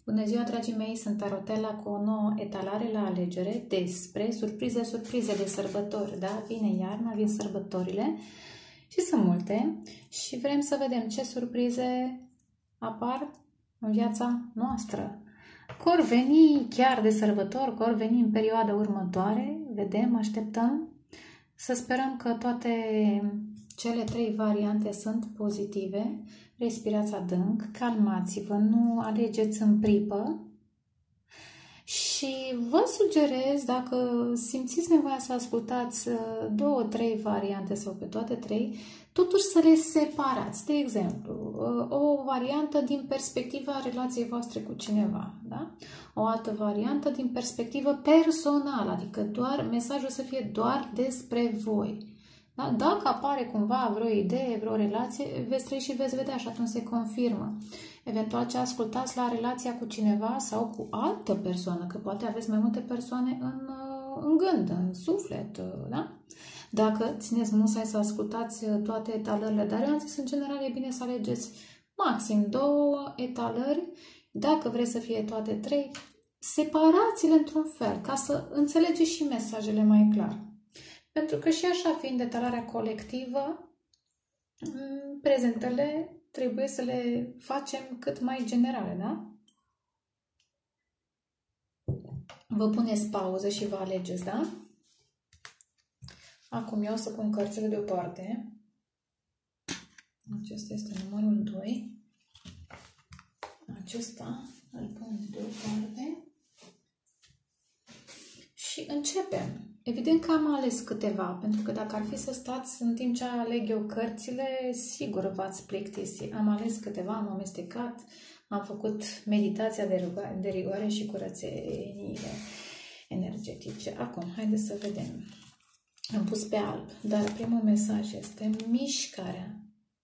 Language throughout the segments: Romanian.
Bună ziua, dragii mei! Sunt Tarotella cu o nouă etalare la alegere despre surprize de sărbători. Da? Vine iarna, vin sărbătorile și sunt multe și vrem să vedem ce surprize apar în viața noastră. Că or veni chiar de sărbători, că or veni în perioada următoare, vedem, așteptăm. Să sperăm că toate cele 3 variante sunt pozitive. Respirați adânc, calmați-vă, nu alegeți în pripă și vă sugerez, dacă simțiți nevoia să ascultați 2-3 variante sau pe toate 3, totuși să le separați. De exemplu, o variantă din perspectiva relației voastre cu cineva, da? O altă variantă din perspectivă personală, adică doar mesajul să fie doar despre voi. Da? Dacă apare cumva vreo idee, vreo relație, veți trăi și veți vedea și atunci se confirmă. Eventual ce ascultați la relația cu cineva sau cu altă persoană, că poate aveți mai multe persoane în gând, în suflet, da? Dacă țineți musai să ascultați toate etalările, dar eu am zis, în general e bine să alegeți maxim 2 etalări, dacă vreți să fie toate 3, separați-le într-un fel, ca să înțelegeți și mesajele mai clar. Pentru că și așa, fiind etalarea colectivă, prezentele trebuie să le facem cât mai generale, da? Vă puneți pauză și vă alegeți, da? Acum eu o să pun cărțile deoparte. Acesta este numărul 2. Acesta îl pun deoparte. Și începem. Evident că am ales câteva, pentru că dacă ar fi să stați în timp ce aleg eu cărțile, sigur v-ați plictisi. Am ales câteva, am amestecat, am făcut meditația de rigoare și curățeniile energetice. Acum, haideți să vedem. Am pus pe alb, dar primul mesaj este mișcarea.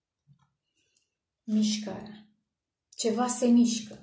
Mișcarea. Ceva se mișcă.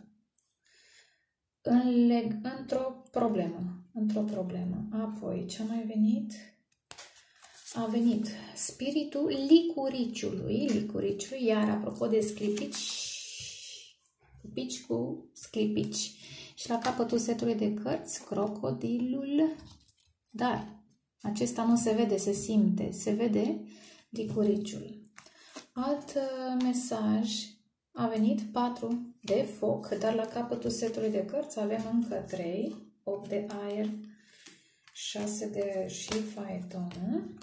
Într-o problemă. Apoi, ce a mai venit? A venit spiritul licuriciului, iar apropo de sclipici, pici cu sclipici. Și la capătul setului de cărți, crocodilul, dar acesta nu se vede, se simte, se vede licuriciul. Alt mesaj a venit 4 de foc, dar la capătul setului de cărți avem încă 3. 8 de aer, 6 de aer și faetonă.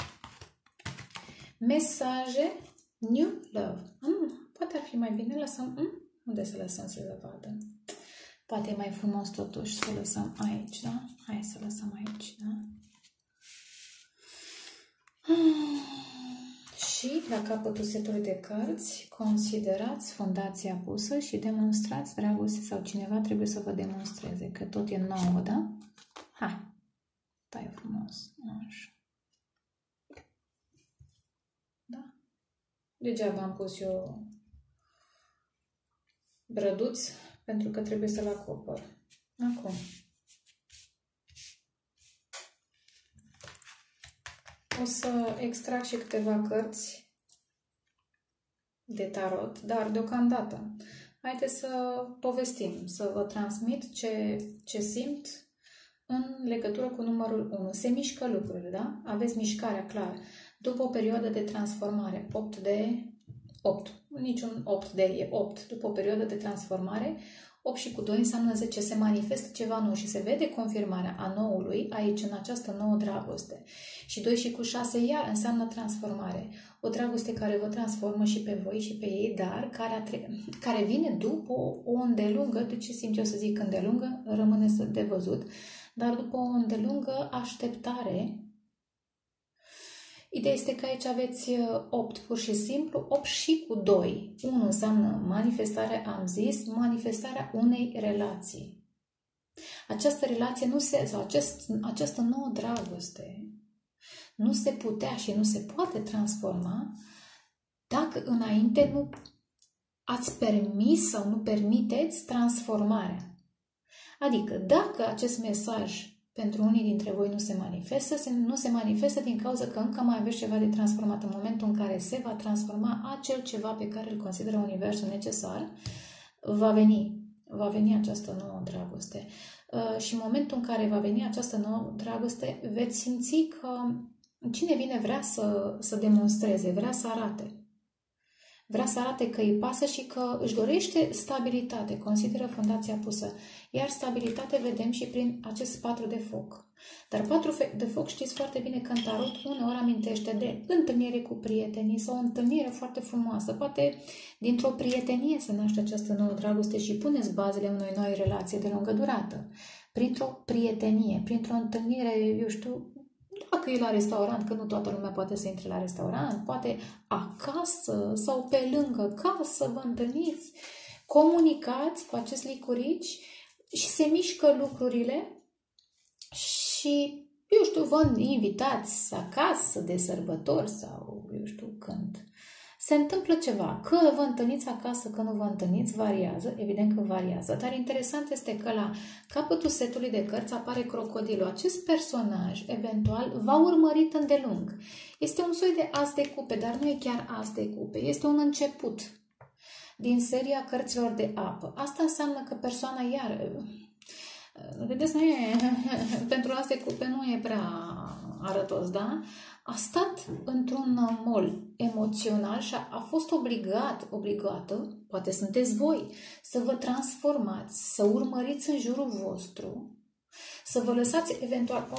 Mesaje, new love. Poate ar fi mai bine lăsăm, unde să lăsăm să le vadă? Poate e mai frumos totuși să lăsăm aici, da? Hai să lăsăm aici, da? Și la capătul setului de cărți, considerați fundația pusă și demonstrați dragoste sau cineva trebuie să vă demonstreze, că tot e nouă, da? Hai, tai frumos, așa. Da? Degeaba am pus eu brăduț, pentru că trebuie să-l acopăr. Acum. O să extrag și câteva cărți de tarot, dar deocamdată haideți să povestim, să vă transmit ce simt în legătură cu numărul 1. Se mișcă lucrurile, da? Aveți mișcarea clară. După o perioadă de transformare, 8, niciun 8 de e 8. După o perioadă de transformare, 8 și cu 2 înseamnă 10, se manifestă ceva nou și se vede confirmarea a noului aici, în această nouă dragoste. Și 2 și cu 6 iar înseamnă transformare. O dragoste care vă transformă și pe voi și pe ei, dar care vine după o îndelungă, de ce simt eu să zic îndelungă, rămâne de văzut, dar după o îndelungă așteptare. Ideea este că aici aveți 8, pur și simplu, 8 și cu 2. 1 înseamnă manifestare, am zis, manifestarea unei relații. Această relație sau această nouă dragoste nu se putea și nu se poate transforma dacă înainte nu ați permis sau nu permiteți transformarea. Adică dacă acest mesaj pentru unii dintre voi nu se manifestă din cauza că încă mai aveți ceva de transformat. În momentul în care se va transforma acel ceva pe care îl consideră Universul necesar, va veni va veni această nouă dragoste. Și în momentul în care va veni această nouă dragoste, veți simți că cine vine vrea să demonstreze, vrea să arate. Vrea să arate că îi pasă și că își dorește stabilitate, consideră fundația pusă. Iar stabilitate vedem și prin acest 4 de foc. Dar 4 de foc știți foarte bine că în tarot uneori amintește de întâlnire cu prietenii sau o întâlnire foarte frumoasă. Poate dintr-o prietenie se naște această nouă dragoste și puneți bazele unei noi relații de lungă durată. Printr-o prietenie, printr-o întâlnire, eu știu, dacă e la restaurant, că nu toată lumea poate să intre la restaurant, poate acasă sau pe lângă casă vă întâlniți, comunicați cu acest licurici și se mișcă lucrurile și, eu știu, vă invitați acasă de sărbători sau, eu știu, când se întâmplă ceva. Că vă întâlniți acasă, că nu vă întâlniți, variază, evident că variază. Dar interesant este că la capătul setului de cărți apare crocodilul. Acest personaj, eventual, v-a urmărit îndelung. Este un soi de as de cupe, dar nu e chiar as de cupe. Este un început din seria cărților de apă. Asta înseamnă că persoana iar... Vedeți, nu e, pentru as de cupe nu e prea arătos, da? A stat într-un mol emoțional și a fost obligată, poate sunteți voi, să vă transformați, să urmăriți în jurul vostru, să vă lăsați eventual,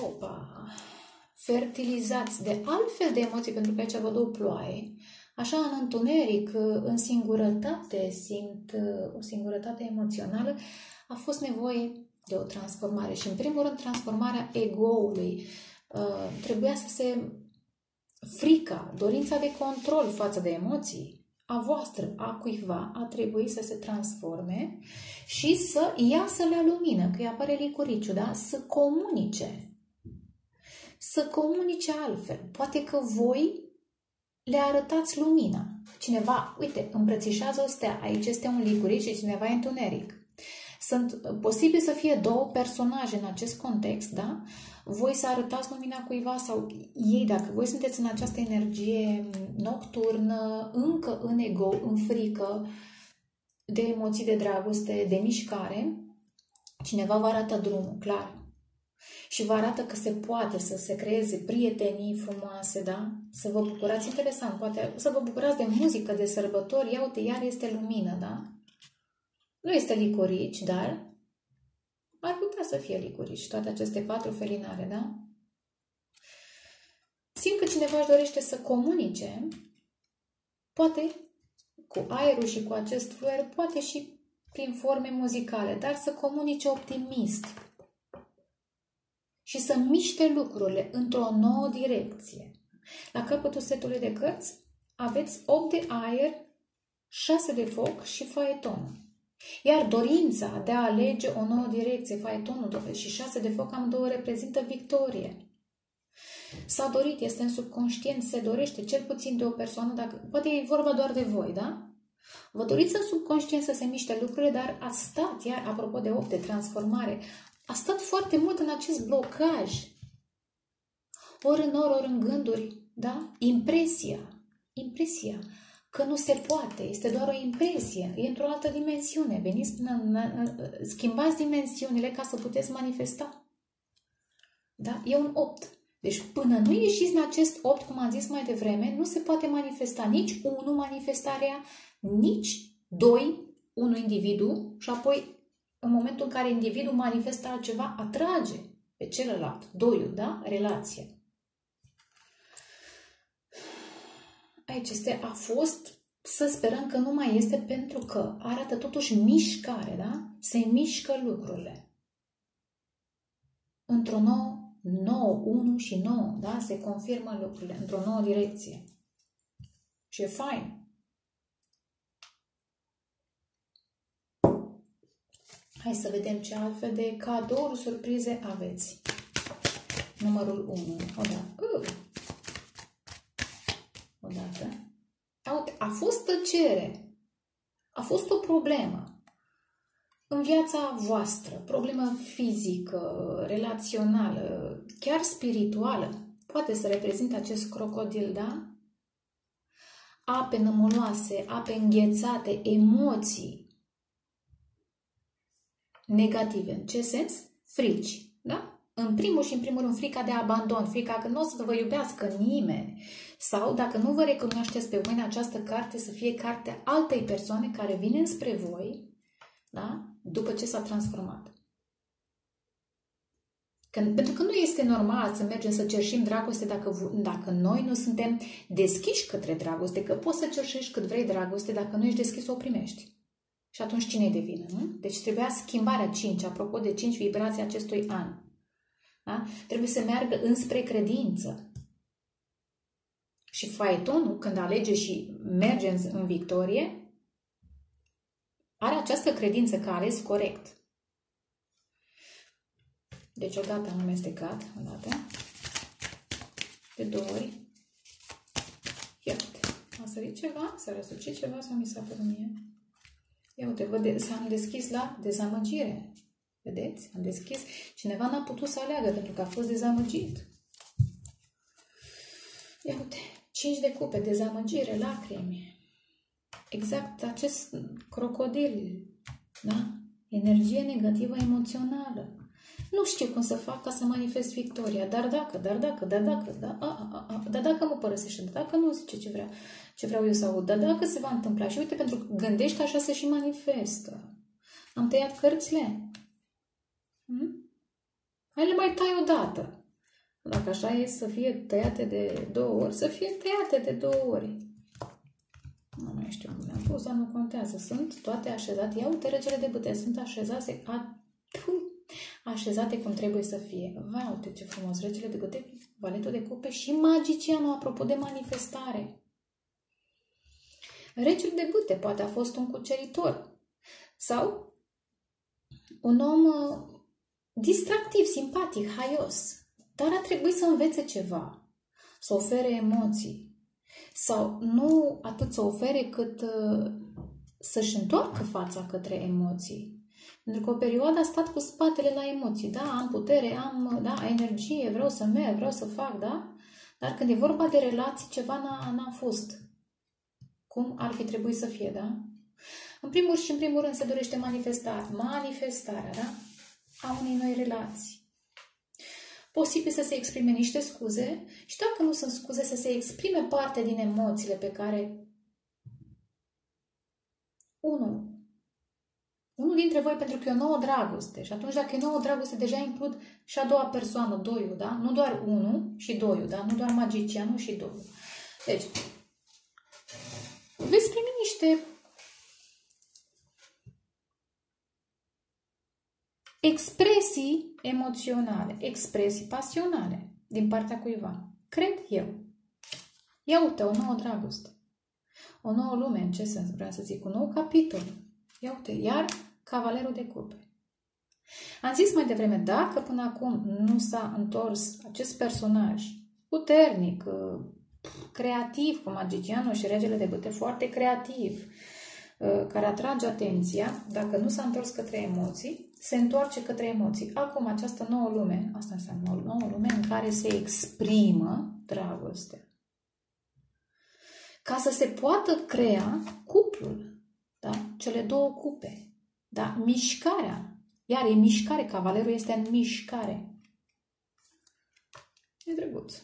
fertilizați de altfel de emoții, pentru că aici văd o ploaie, așa în întuneric, în singurătate, simt o singurătate emoțională, a fost nevoie de o transformare și, în primul rând, transformarea ego-ului. Trebuia să se... Frica, dorința de control față de emoții a voastră, a cuiva, a trebuit să se transforme și să iasă la lumină, că îi apare licuriciu, da? Să comunice. Să comunice altfel. Poate că voi le arătați lumina. Cineva, uite, îmbrățișează o stea, aici este un licurici și cineva e întuneric. Sunt posibil să fie două personaje în acest context, da? Voi să arătați lumina cuiva sau ei, dacă voi sunteți în această energie nocturnă, încă în ego, în frică, de emoții, de dragoste, de mișcare, cineva vă arată drumul, clar. Și vă arată că se poate să se creeze prietenii frumoase, da? Să vă bucurați, interesant, poate să vă bucurați de muzică, de sărbători, ia uite, iar este lumină, da? Nu este licorici, dar ar putea să fie licorici, toate aceste 4 felinare, da? Simt că cineva își dorește să comunice, poate cu aerul și cu acest fluier, poate și prin forme muzicale, dar să comunice optimist și să miște lucrurile într-o nouă direcție. La capătul setului de cărți aveți 8 de aer, 6 de foc și faetonul. Iar dorința de a alege o nouă direcție, faetonul și 6 de foc, amândouă reprezintă victorie. S-a dorit, este în subconștient, se dorește cel puțin de o persoană, dacă, poate e vorba doar de voi, da? Vă doriți în subconștient să se miște lucrurile, dar ați stat, iar apropo de 8 de transformare, a stat foarte mult în acest blocaj. Ori în ori în gânduri, da? Impresia că nu se poate, este doar o impresie, e într-o altă dimensiune. Veniți, schimbați dimensiunile ca să puteți manifesta. Da? E un 8. Deci până nu ieșiți în acest 8, cum am zis mai devreme, nu se poate manifesta nici 1 manifestarea, nici 2, 1 individu și apoi în momentul în care individul manifestă altceva, atrage pe celălalt, 2, da? Relație. Aici a fost, să sperăm că nu mai este, pentru că arată totuși mișcare, da? Se mișcă lucrurile. Într-o nouă, 1 și 9, da? Se confirmă lucrurile într-o nouă direcție. Și e fain. Hai să vedem ce altfel de cadouri, surprize aveți. Numărul 1. Odată. A fost tăcere. A fost o problemă în viața voastră. Problemă fizică, relațională, chiar spirituală. Poate să reprezinte acest crocodil, da? Ape nămoloase, ape înghețate, emoții. negative. În ce sens? Frici. Da? În primul și în primul rând, frica de abandon, frica că nu o să vă iubească nimeni. Sau, dacă nu vă recunoașteți pe voi în această carte, să fie cartea altei persoane care vine spre voi, da? După ce s-a transformat. Pentru că nu este normal să mergem să cerșim dragoste dacă noi nu suntem deschiși către dragoste, că poți să cerșești cât vrei dragoste, dacă nu ești deschis, o primești. Și atunci cine e de vină, nu? Deci trebuia schimbarea 5, apropo de 5 vibrații acestui an. Da? Trebuie să meargă înspre credință. Și faetonul, când alege și merge în victorie, are această credință că a ales corect. Deci odată am amestecat, odată, de 2 ori. Ia uite, a sărit ceva, s-a răsucit ceva sau mi s-a părut mie? Ia uite, s-am deschis la dezamăgire. Vedeți? Am deschis. Cineva n-a putut să aleagă pentru că a fost dezamăgit. Ia uite, 5 de cupe, dezamăgire, lacrimi. Exact acest crocodil, da? Energie negativă emoțională. Nu știu cum să fac ca să manifest victoria, dar dacă mă părăsește, dar dacă nu zice ce vreau eu să aud, dar dacă se va întâmpla. Și uite, pentru că gândești așa se și manifestă. Am tăiat cărțile. Hai le mai tai odată. Dacă așa e să fie tăiate de 2 ori, să fie tăiate de 2 ori. Nu mai știu cum le-am pus, dar nu contează. Sunt toate așezate. Ia uite, regele de bâte, sunt așezate cum trebuie să fie. Vai, uite ce frumos, regele de bâte, valetul de cupe și magicianul, apropo de manifestare. Regele de bâte poate a fost un cuceritor sau un om distractiv, simpatic, haios, dar a trebuit să învețe ceva, să ofere emoții sau nu atât să ofere cât să-și întoarcă fața către emoții. Pentru că o perioadă a stat cu spatele la emoții. Da, am putere, am energie, vreau să merg, vreau să fac, da? Dar când e vorba de relații, ceva n-a fost cum ar fi trebuit să fie, da? În primul și în primul rând se dorește manifestarea, da? A unei noi relații. Posibil să se exprime niște scuze și dacă nu sunt scuze, să se exprime parte din emoțiile pe care unul dintre voi, pentru că e o nouă dragoste. Și atunci, dacă e nouă dragoste, deja includ și a doua persoană, doiul, da? Nu doar unul și doiul, da? Nu doar magicianul și doiul. Deci, veți primi niște expresii emoționale, expresii pasionale din partea cuiva. Cred eu. Ia uite, o nouă dragoste. O nouă lume, în ce sens vreau să zic? Un nou capitol. Ia uite, iar cavalerul de cupe. Am zis mai devreme, dacă până acum nu s-a întors acest personaj puternic, creativ, cu magicianul și regele de bâte, foarte creativ, care atrage atenția, dacă nu s-a întors către emoții, se întoarce către emoții. Acum, această nouă lume, asta înseamnă o nouă lume în care se exprimă dragostea. Ca să se poată crea cuplul, da? Cele două cupe, da? Mișcarea. Iar e mișcare, cavalerul este în mișcare. E drăguț.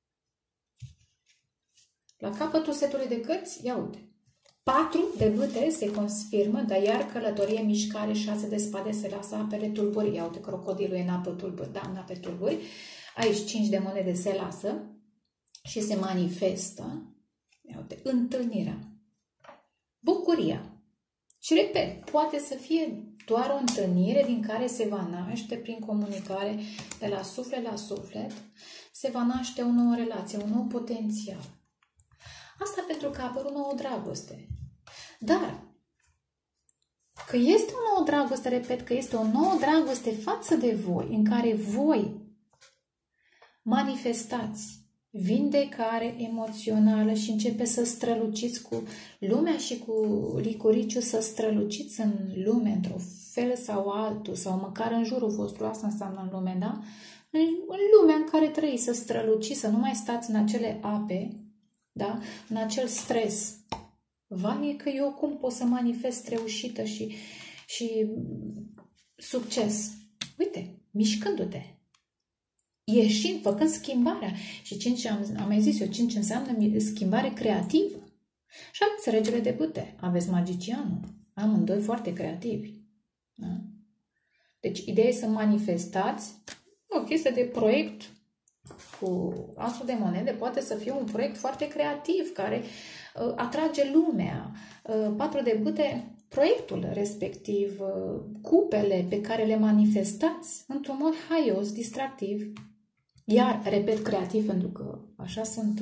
La capătul setului de cărți, ia uite. 4 de bâte se confirmă, dar iar călătorie, mișcare, 6 de spade se lasă apele tulburi. Ia uite, crocodilul e în apă tulburi, da, în ape tulburi. Aici 5 de monede se lasă și se manifestă. Ia uite, întâlnirea. Bucuria. Și repet, poate să fie doar o întâlnire din care se va naște prin comunicare de la suflet la suflet, se va naște o nouă relație, un nou potențial. Asta pentru că a apărut o nouă dragoste. Dar, că este o nouă dragoste, repet, că este o nouă dragoste față de voi, în care voi manifestați vindecare emoțională și începe să străluciți cu lumea și cu licuriciu, să străluciți în lume, într-un fel sau altul, sau măcar în jurul vostru, asta înseamnă în lume, da? În lumea în care trăiți, să străluciți, să nu mai stați în acele ape, da? În acel stres. Vai, că eu cum pot să manifest reușită și succes. Uite, mișcându-te, ieșind, făcând schimbarea. Și 5, am mai zis eu, 5 înseamnă schimbare creativă. Și aveți regele de bâte, aveți magicianul, amândoi foarte creativi. Da? Deci, ideea e să manifestați o chestie de proiect cu asul de monede, poate să fie un proiect foarte creativ, care atrage lumea. 4 de bâte, proiectul respectiv, cupele pe care le manifestați într-un mod haios, distractiv. Iar, repet, creativ, pentru că așa sunt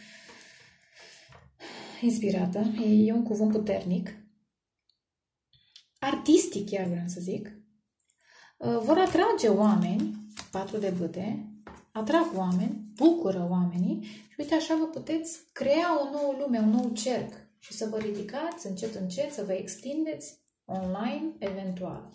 inspirată, e un cuvânt puternic. Artistic, chiar vreau să zic. Vor atrage oameni, 4 de bâte, atrag oameni, bucură oamenii și uite așa vă puteți crea o nouă lume, un nou cerc și să vă ridicați încet, încet, să vă extindeți online, eventual.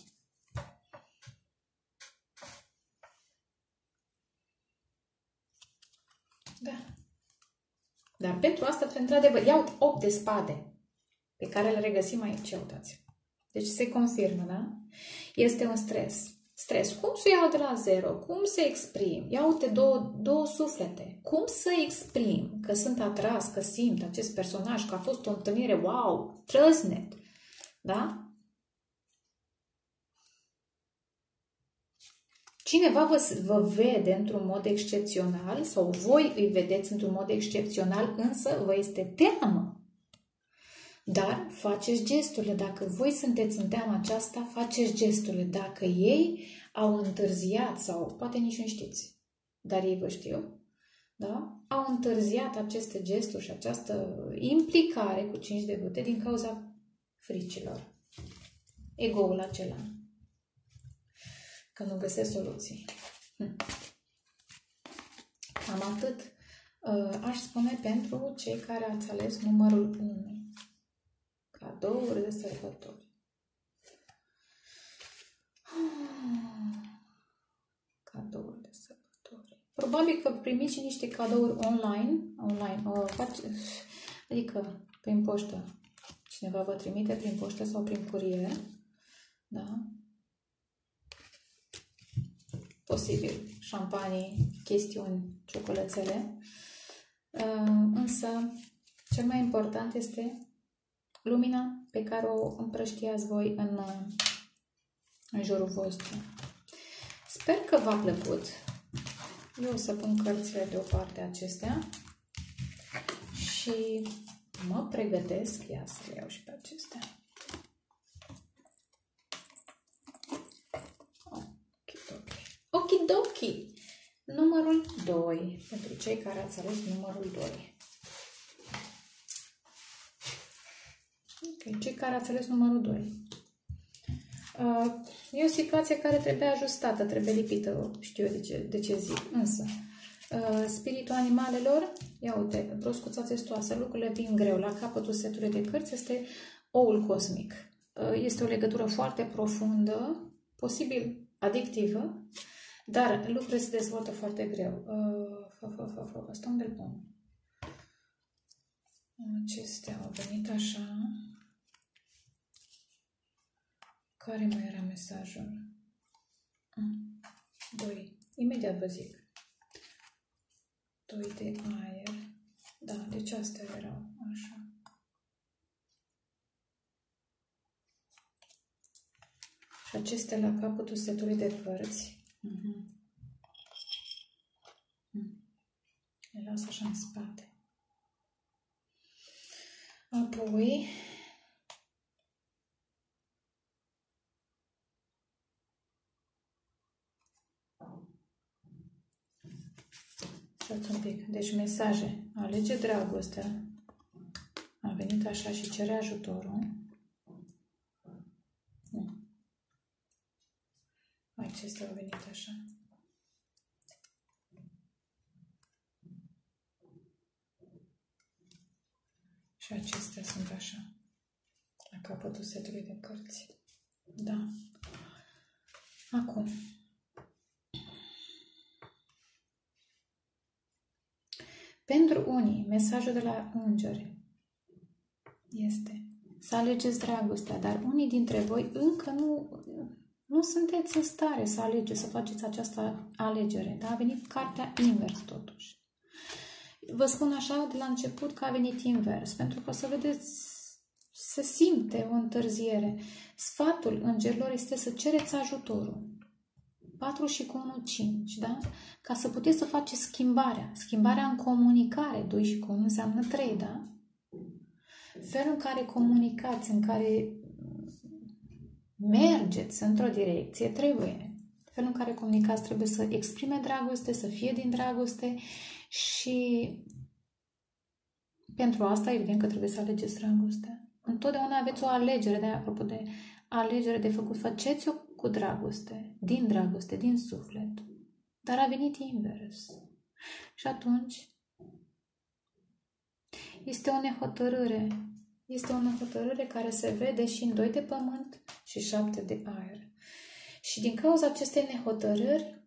Da. Dar pentru asta trebuie, într-adevăr, iau 8 de spade pe care le regăsim aici, uitați. Deci se confirmă, da? Este un stres. Stres. Cum să iau de la zero? Cum să exprim? Ia uite două suflete. Cum să exprim că sunt atras, că simt acest personaj, că a fost o întâlnire, wow, trăsnet. Da? Cineva vă vede într-un mod excepțional sau voi îi vedeți într-un mod excepțional, însă vă este teamă. Dar faceți gesturile. Dacă voi sunteți în teama aceasta, faceți gesturile. Dacă ei au întârziat sau poate nici nu știți, dar ei vă știu, da? Au întârziat aceste gesturi și această implicare cu 5 de bâte din cauza fricilor. Ego-ul acela. Că nu găsesc soluții. Cam atât aș spune pentru cei care ați ales numărul 1. Cadouri de sărbători. Cadouri de sărbători. Probabil că primiți și niște cadouri online. Adică prin poștă. Cineva vă trimite prin poștă sau prin curier. Da? Posibil. Șampanii, chestiuni, ciocolățele. Însă, cel mai important este lumina pe care o împrăștiați voi în jurul vostru. Sper că v-a plăcut. Eu o să pun cărțile deoparte acestea și mă pregătesc. Ia să le iau și pe acestea. Okidoki! Numărul 2. Pentru cei care ați ales numărul 2. Ok, cei care ați ales numărul 2. E o situație care trebuie ajustată, trebuie lipită, știu eu de ce zic. Însă, spiritul animalelor, ia uite, broscuța testoasă, lucrurile vin greu. La capătul setului de cărți este oul cosmic. Este o legătură foarte profundă, posibil adictivă, dar lucrurile se dezvoltă foarte greu. Asta unde-l pun? Acestea au venit așa. Care mai era mesajul? 2. Imediat vă zic. 2 de aer. Da, deci astea erau așa. Și acestea la capătul setului de cărți. Le las așa în spate. Apoi un pic. Deci mesaje. Alege dragostea. A venit așa și cere ajutorul. Nu. Acestea au venit așa. Și acestea sunt așa. La capătul setului de cărți. Da. Acum. Pentru unii, mesajul de la îngeri este să alegeți dragostea, dar unii dintre voi încă nu Nu sunteți în stare să alegeți, să faceți această alegere. Da? A venit cartea invers totuși. Vă spun așa de la început că a venit invers, pentru că o să vedeți, se simte o întârziere. Sfatul îngerilor este să cereți ajutorul. 4 și cu 1, 5, da? Ca să puteți să faceți schimbarea. Schimbarea în comunicare. 2 și cu 1 înseamnă 3, da? Felul în care comunicați, în care mergeți într-o direcție, trebuie. Felul în care comunicați trebuie să exprime dragoste, să fie din dragoste și pentru asta, evident că trebuie să alegeți dragostea. Întotdeauna aveți o alegere, de apropo de alegere de făcut. Faceți-o cu dragoste, din suflet. Dar a venit invers. Și atunci este o nehotărâre. Este o nehotărâre care se vede și în 2 de pământ și 7 de aer. Și din cauza acestei nehotărâri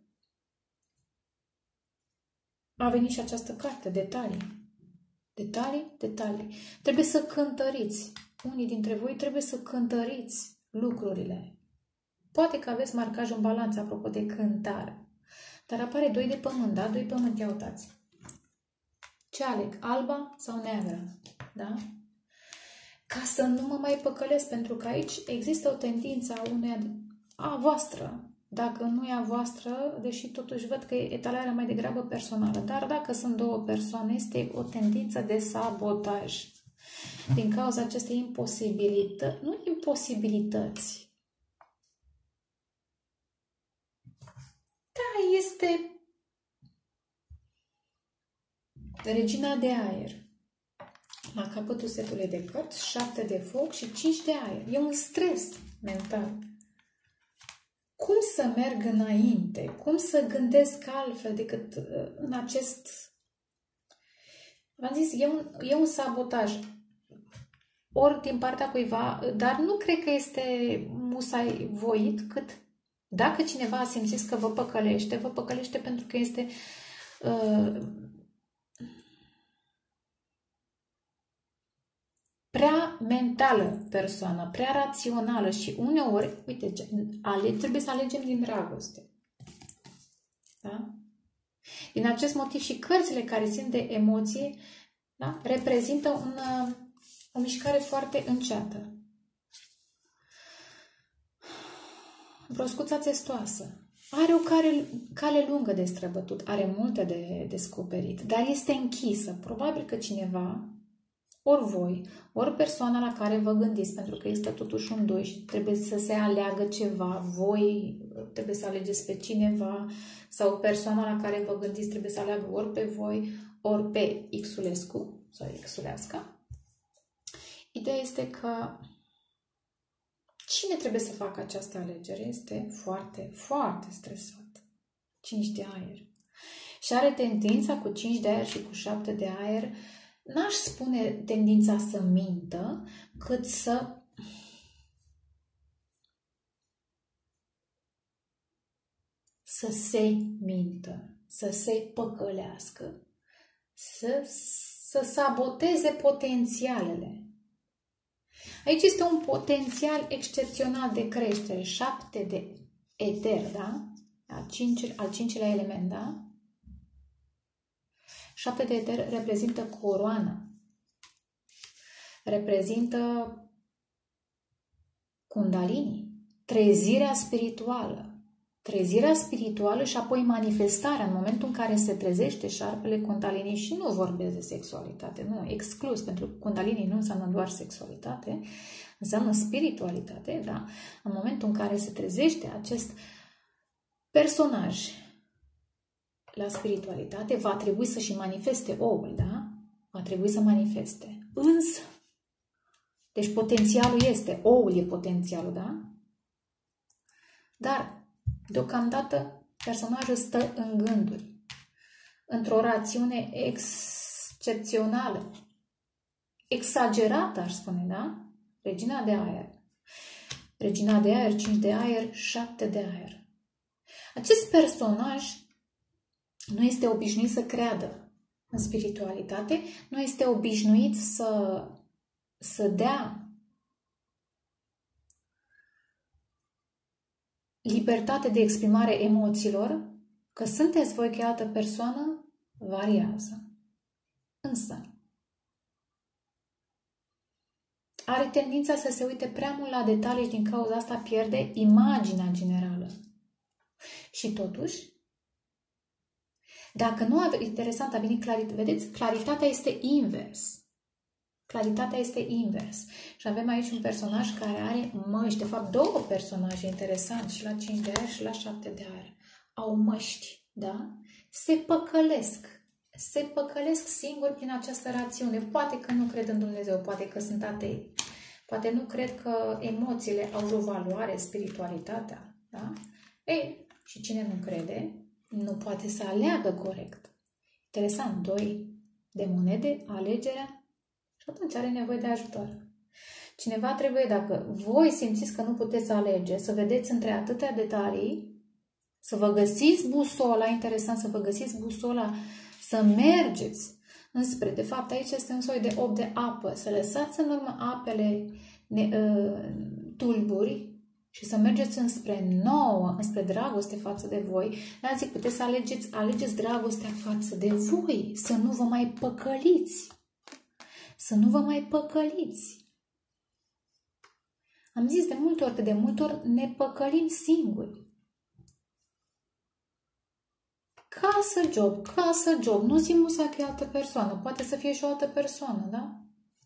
a venit și această carte, detalii. Detalii. Trebuie să cântăriți. Unii dintre voi trebuie să cântăriți lucrurile. Poate că aveți marcaj în balanță, apropo de cântare. Dar apare 2 de pământ, da? 2 pământ, ia uitați. Ce aleg? Alba sau neagră? Da? Ca să nu mă mai păcălesc, pentru că aici există o tendință a voastră. Dacă nu e a voastră, deși totuși văd că e etalarea mai degrabă personală. Dar dacă sunt 2 persoane, este o tendință de sabotaj. Din cauza acestei imposibilități, nu imposibilități. Da, este regina de aer. La capătul setului de cărți, 7 de foc și 5 de aer. E un stres mental. Cum să merg înainte? Cum să gândesc altfel decât în acest... V-am zis, e un sabotaj. Ori din partea cuiva, dar nu cred că este musai voit, cât dacă cineva a simțit că vă păcălește pentru că este prea mentală persoană, prea rațională și uneori, uite, trebuie să alegem din dragoste. Da? Din acest motiv și cărțile care țin de emoții, da, reprezintă o mișcare foarte înceată. Broscuța testoasă. Are o cale lungă de străbătut, are multe de descoperit, dar este închisă. Probabil că cineva, ori voi, ori persoana la care vă gândiți, pentru că este totuși un 2 și trebuie să se aleagă ceva, voi trebuie să alegeți pe cineva, sau persoana la care vă gândiți trebuie să aleagă ori pe voi, ori pe Xulescu sau Xuleasca. Ideea este că cine trebuie să facă această alegere este foarte, foarte stresat. 5 de aer. Și are tendința cu 5 de aer și cu 7 de aer, n-aș spune tendința să mintă, cât să se mintă, să se păcălească, să saboteze potențialele. Aici este un potențial excepțional de creștere. 7 de eter, da? Al cincilea element, da? 7 de eter reprezintă coroana. Reprezintă Kundalini. Trezirea spirituală. Trezirea spirituală și apoi manifestarea în momentul în care se trezește șarpele Kundalini, și nu vorbesc de sexualitate, nu, exclus, pentru că Kundalini nu înseamnă doar sexualitate, înseamnă spiritualitate, da? În momentul în care se trezește acest personaj la spiritualitate, va trebui să și manifeste oul, da? Va trebui să manifeste. Însă, deci potențialul este, oul e potențialul, da? Dar deocamdată, personajul stă în gânduri, într-o rațiune excepțională, exagerată, aș spune, da? Regina de aer. Regina de aer, 5 de aer, 7 de aer. Acest personaj nu este obișnuit să creadă în spiritualitate, nu este obișnuit să dea libertate de exprimare emoțiilor, că sunteți voi, că e altă persoană, variază. Însă, are tendința să se uite prea mult la detalii și din cauza asta pierde imaginea generală. Și totuși, dacă nu aveți, interesant, a venit claritate, vedeți? Claritatea este invers. Claritatea este invers. Și avem aici un personaj care are măști, de fapt două personaje interesanti, și la 5 de aer și la 7 de aer. Au măști, da? Se păcălesc singuri prin această rațiune. Poate că nu cred în Dumnezeu, poate că sunt atei, poate nu cred că emoțiile au o valoare, spiritualitatea, da? Ei, și cine nu crede, nu poate să aleagă corect. Interesant, 2 de monede, alegerea, și atunci are nevoie de ajutor. Cineva trebuie, dacă voi simțiți că nu puteți alege, să vedeți între atâtea detalii, să vă găsiți busola, interesant, să vă găsiți busola, să mergeți înspre, de fapt aici este un soi de 8 de apă, să lăsați în urmă apele tulburi și să mergeți înspre nouă, înspre dragoste față de voi. Dar zic, puteți să alegeți dragostea față de voi, să nu vă mai păcăliți. Să nu vă mai păcăliți. Am zis de multe ori că de multe ori ne păcălim singuri. Casă, job. Nu simt musa că e altă persoană. Poate să fie și o altă persoană, da?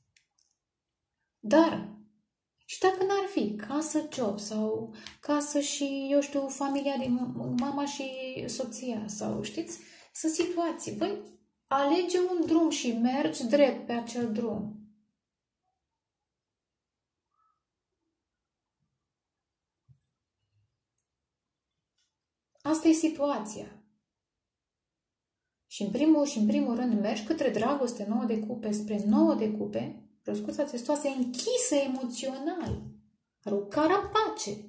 Dar, și dacă n-ar fi casă, job sau casă și, eu știu, familia din mama și soția sau, știți, sunt situații. Voi alege un drum și mergi drept pe acel drum. Asta e situația. Și în primul rând mergi către dragoste, 9 de cupe, spre 9 de cupe, răscuța testoasă închisă emoțional. Are o carapace.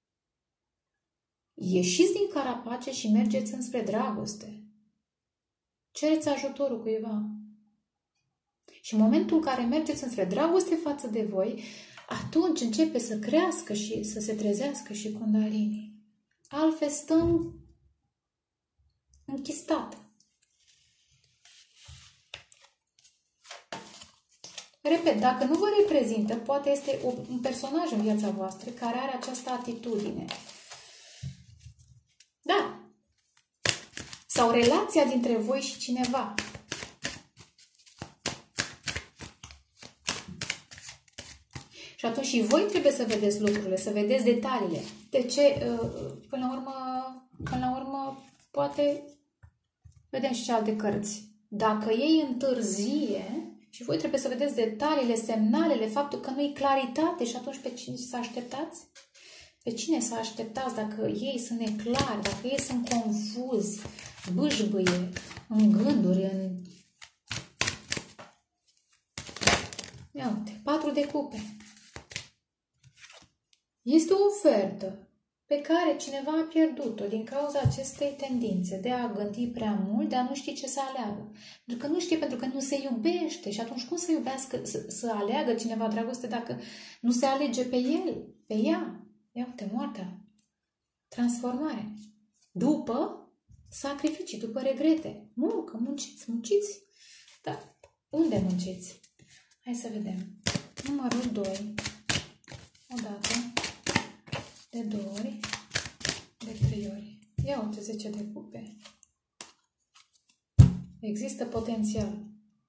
Ieșiți din carapace și mergeți înspre dragoste. Cereți ajutorul cuiva. Și în momentul în care mergeți înspre dragoste față de voi, atunci începe să crească și să se trezească și Kundalini. Altfel stăm închistat. Repet, dacă nu vă reprezintă, poate este un personaj în viața voastră care are această atitudine. Da. Sau relația dintre voi și cineva. Și atunci și voi trebuie să vedeți lucrurile, să vedeți detaliile. De ce? Până la urmă, poate vedem și alte cărți. Dacă ei întârzie, și voi trebuie să vedeți detaliile, semnalele, faptul că nu e claritate și atunci pe cine să așteptați? Pe cine să așteptați dacă ei sunt neclari, dacă ei sunt confuzi, bâșbâie, în gânduri, în... Ia uite, 4 de cupe. Este o ofertă pe care cineva a pierdut-o din cauza acestei tendințe de a gândi prea mult, de a nu ști ce să aleagă. Pentru că nu știe, pentru că nu se iubește. Și atunci cum să iubească, să aleagă cineva dragoste dacă nu se alege pe el, pe ea? Ia uite, moartea. Transformare. După sacrificii, după regrete. Muncă, munciți. Dar unde munciți? Hai să vedem. Numărul 2. Odată. De 2 ori, de 3 ori. Ia uite 10 de cupe. Există potențial.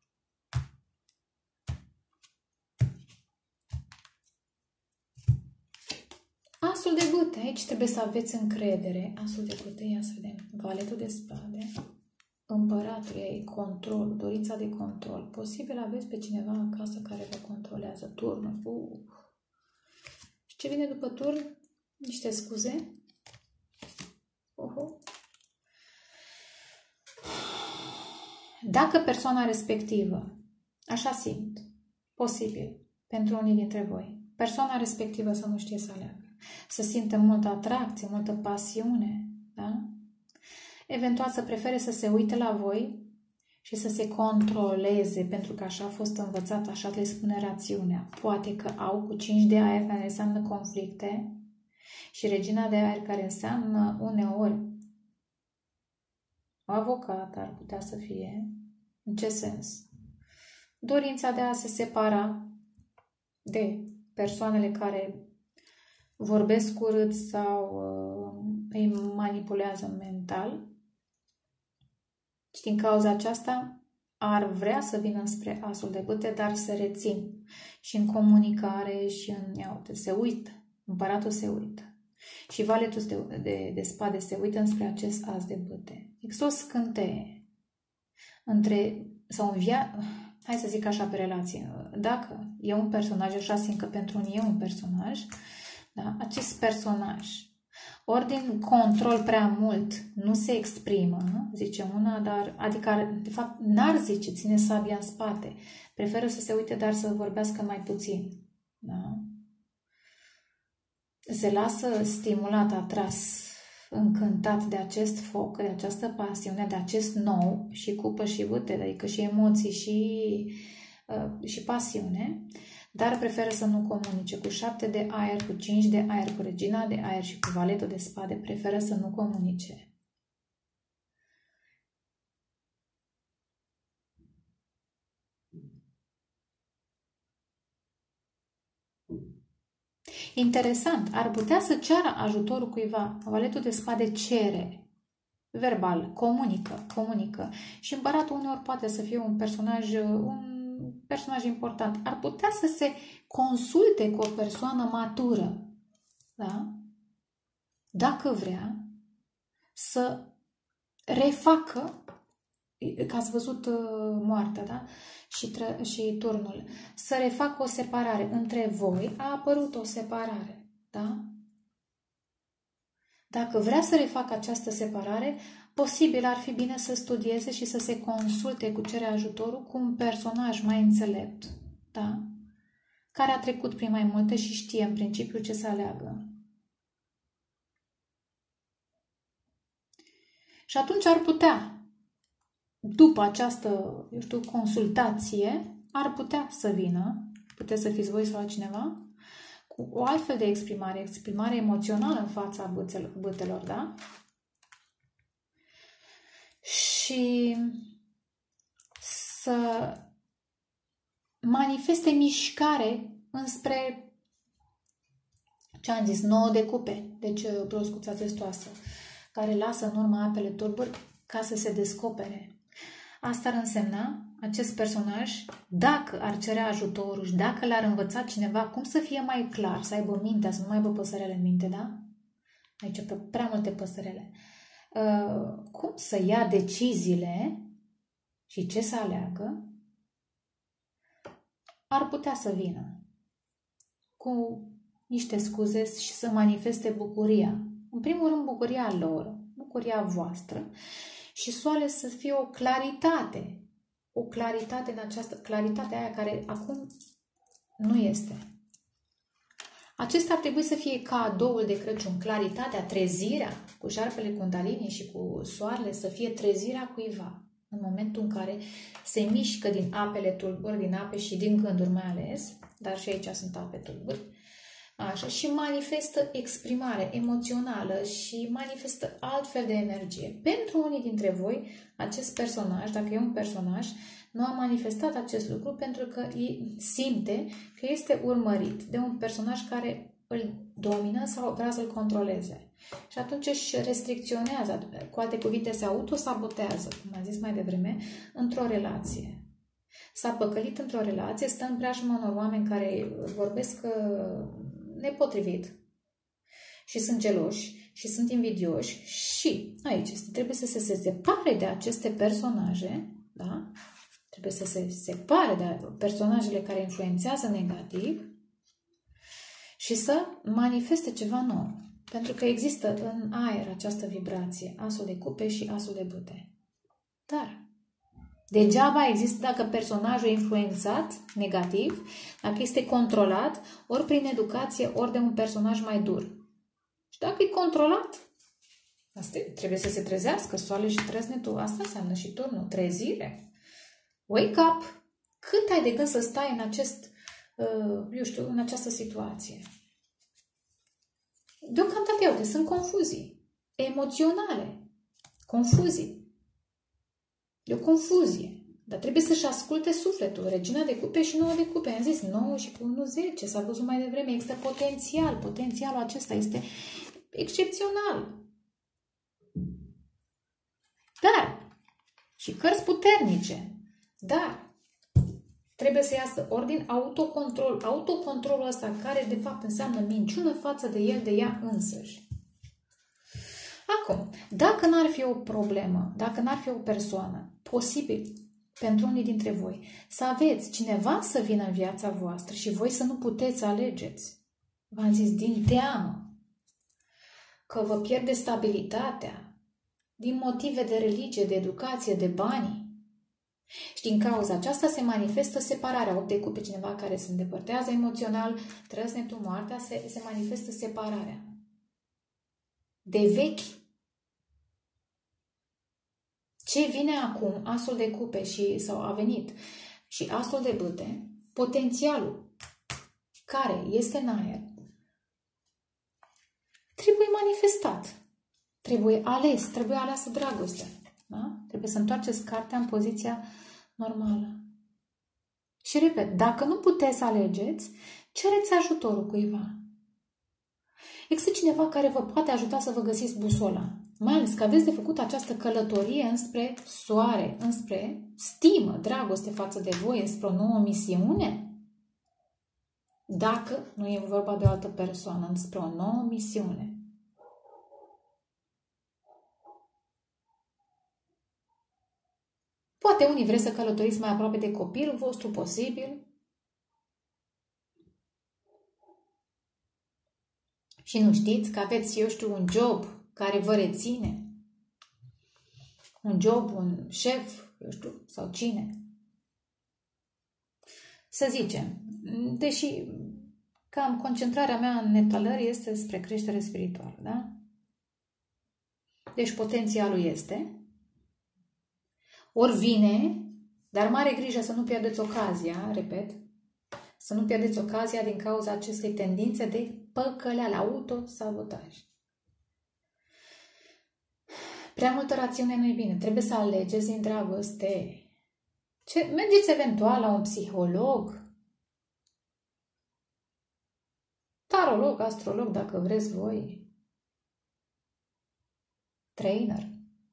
Asul de bâte. Aici trebuie să aveți încredere. Asul de bâte, ia să vedem. Valetul de spade. Împăratul ei, control, dorința de control. Posibil aveți pe cineva acasă care vă controlează. Turnul. Și ce vine după turn? Niște scuze. Dacă persoana respectivă, așa simt, posibil, pentru unii dintre voi, persoana respectivă să nu știe să aleagă, să simtă multă atracție, multă pasiune, da? Eventual să prefere să se uite la voi și să se controleze, pentru că așa a fost învățat, așa le spune rațiunea. Poate că au cu 5 de aer, care înseamnă conflicte, Și regina de aer, care înseamnă uneori avocat, ar putea să fie. În ce sens? Dorința de a se separa de persoanele care vorbesc urât sau îi manipulează mental. Și din cauza aceasta ar vrea să vină spre asul de bâte, dar se rețin. Și în comunicare și în... Iată, se uită. Împăratul se uită. Și valetul de spade se uită spre acest as de bâte. Există o scânteie între... sau hai să zic așa pe relație. Dacă e un personaj, așa simt că pentru unii e un personaj, da? Acest personaj, ori din control prea mult, nu se exprimă, zice una, dar, adică, de fapt, n-ar zice, ține sabia în spate. Preferă să se uite, dar să vorbească mai puțin. Da? Se lasă stimulat, atras, încântat de acest foc, de această pasiune, de acest nou, și cupă și bâte, adică și emoții și pasiune, dar preferă să nu comunice. Cu 7 de aer, cu 5 de aer, cu regina de aer și cu valetul de spade, preferă să nu comunice. Interesant, ar putea să ceară ajutorul cuiva. Valetul de spade cere, verbal, comunică. Și împăratul uneori poate să fie un personaj important. Ar putea să se consulte cu o persoană matură, da? Dacă vrea să refacă, că ați văzut moartea, da? Și turnul, să refacă o separare între voi. A apărut o separare, da? Dacă vrea să refacă această separare, posibil ar fi bine să studieze și să se consulte, cu cere ajutorul, cu un personaj mai înțelept, da? Care a trecut prin mai multe și știe în principiu ce să aleagă. Și atunci ar putea, după această, consultație, ar putea să vină, puteți să fiți voi sau altcineva, cu o altfel de exprimare emoțională în fața bâtelor, da? Și să manifeste mișcare înspre, ce am zis, 9 de cupe, deci broscuța testoasă, care lasă în urmă apele tulburi ca să se descopere. Asta ar însemna, acest personaj, dacă ar cere ajutorul și dacă l-ar învăța cineva cum să fie mai clar, să aibă mintea, să nu mai aibă păsărele în minte, da? Aici prea multe păsărele. Cum să ia deciziile și ce să aleagă, ar putea să vină cu niște scuze și să manifeste bucuria. În primul rând, bucuria lor, bucuria voastră, și soarele să fie o claritate în această claritate aia care acum nu este. Acesta ar trebui să fie cadoul de Crăciun, claritatea, trezirea, cu șarpele Kundalini și cu soarele, să fie trezirea cuiva în momentul în care se mișcă din apele tulburi, din ape și din gânduri mai ales, dar și aici sunt ape tulburi, așa, și manifestă exprimare emoțională și manifestă altfel de energie. Pentru unii dintre voi, acest personaj, dacă e un personaj, nu a manifestat acest lucru pentru că simte că este urmărit de un personaj care îl domină sau vrea să-l controleze. Și atunci își restricționează, cu alte cuvinte, se autosabotează, cum am zis mai devreme, într-o relație. S-a păcălit într-o relație, stă în preajma unor oameni care vorbesc nepotrivit și sunt geloși și sunt invidioși și aici trebuie să se separe de aceste personaje, da? Trebuie să se separe de personajele care influențează negativ și să manifeste ceva nou. Pentru că există în aer această vibrație, asul de cupe și asul de bâte. Dar degeaba există dacă personajul e influențat negativ, dacă este controlat, ori prin educație, ori de un personaj mai dur. Și dacă e controlat, asta trebuie să se trezească, soarele și trăsnetul. Asta înseamnă și turnul, trezire. Wake up! Cât ai de gând să stai în în această situație? Deocamdată, uite, sunt confuzii emoționale. Confuzii. E o confuzie. Dar trebuie să-și asculte sufletul. Regina de cupe și 9 de cupe. Am zis 9 și cu 1, 10. S-a văzut mai devreme. Există potențial. Potențialul acesta este excepțional. Dar, și cărți puternice. Dar, trebuie să iasă ordin autocontrol. Autocontrolul ăsta care de fapt înseamnă minciună față de el, de ea însăși. Acum, dacă n-ar fi o problemă, dacă n-ar fi o persoană, posibil pentru unii dintre voi, să aveți cineva să vină în viața voastră și voi să nu puteți să alegeți. V-am zis, din teamă că vă pierde stabilitatea, din motive de religie, de educație, de bani. Și din cauza aceasta se manifestă separarea. 8 de cupe, cineva care se îndepărtează emoțional, trăsnetul, moartea, se manifestă separarea. De vechi. Ce vine acum, asul de cupe sau a venit și asul de bâte, potențialul care este în aer, trebuie manifestat, trebuie aleasă dragostea. Da? Trebuie să întoarceți cartea în poziția normală. Și repet, dacă nu puteți să alegeți, cereți ajutorul cuiva. Există cineva care vă poate ajuta să vă găsiți busola. Mai ales că aveți de făcut această călătorie înspre soare, înspre stimă, dragoste față de voi, înspre o nouă misiune. Dacă nu e vorba de o altă persoană, înspre o nouă misiune. Poate unii vreți să călătoriți mai aproape de copilul vostru posibil. Și nu știți că aveți, eu știu, un job care vă reține. Un job, un șef, eu știu, sau cine. Să zicem, deși cam concentrarea mea în etalări este spre creștere spirituală, da? Deci potențialul este. Ori vine, dar mare grijă să nu pierdeți ocazia, repet, să nu pierdeți ocazia din cauza acestei tendințe de păcăleală, autosabotaj. Prea multă rațiune nu e bine. Trebuie să alegeți din dragoste. Mergeți eventual la un psiholog, tarolog, astrolog, dacă vreți voi, trainer,